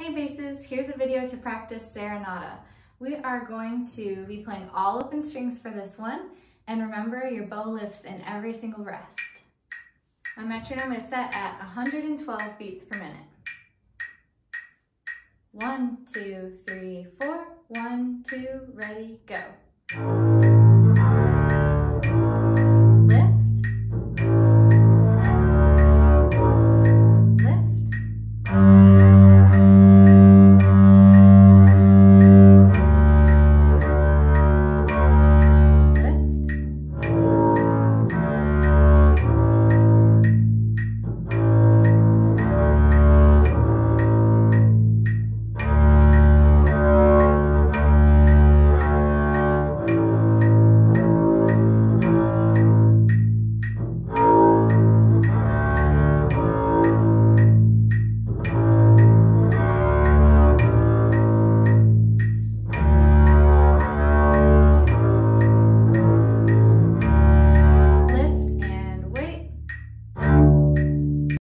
Hey basses, here's a video to practice Serenata. We are going to be playing all open strings for this one, and remember your bow lifts in every single rest. My metronome is set at 112 beats per minute. 1, 2, 3, 4, 1, 2, ready, go.